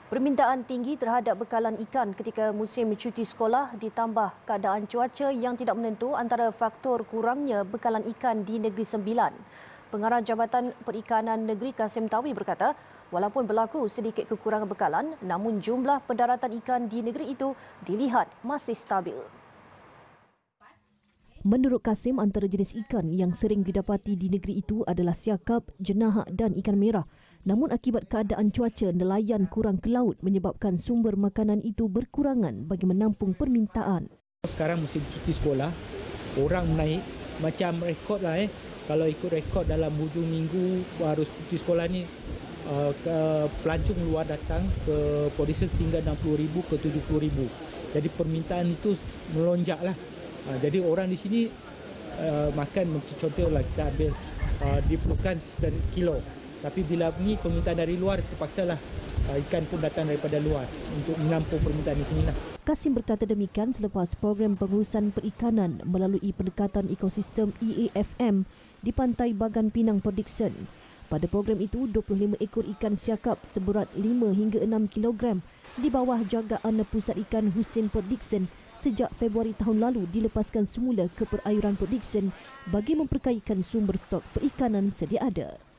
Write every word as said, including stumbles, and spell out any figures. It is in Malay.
Permintaan tinggi terhadap bekalan ikan ketika musim cuti sekolah ditambah keadaan cuaca yang tidak menentu antara faktor kurangnya bekalan ikan di Negeri Sembilan. Pengarah Jabatan Perikanan Negeri Kasim Tawi berkata, walaupun berlaku sedikit kekurangan bekalan, namun jumlah pendaratan ikan di negeri itu dilihat masih stabil. Menurut Kasim, antara jenis ikan yang sering didapati di negeri itu adalah siakap, jenahak dan ikan merah. Namun akibat keadaan cuaca, nelayan kurang ke laut menyebabkan sumber makanan itu berkurangan bagi menampung permintaan. Sekarang musim cuti sekolah, orang naik macam rekod lah eh. Kalau ikut rekod dalam hujung minggu harus cuti sekolah ni, uh, ke pelancong luar datang ke Port Dickson sehingga enam puluh ribu ke tujuh puluh ribu. Jadi permintaan itu melonjak lah. Uh, jadi orang di sini uh, makan, contohlah kita ambil uh, diperlukan sekian kilo. Tapi bila ni permintaan dari luar, terpaksalah uh, ikan pun datang daripada luar untuk menampung permintaan di sinilah. Kasim berkata demikian selepas program pengurusan perikanan melalui pendekatan ekosistem E A F M di pantai Bagan Pinang, Port Dickson. Pada program itu, dua puluh lima ekor ikan siakap seberat lima hingga enam kilogram di bawah jagaan Pusat Ikan Husin Port Dickson sejak Februari tahun lalu dilepaskan semula ke perairan Port Dickson bagi memperkayakan sumber stok perikanan sedia ada.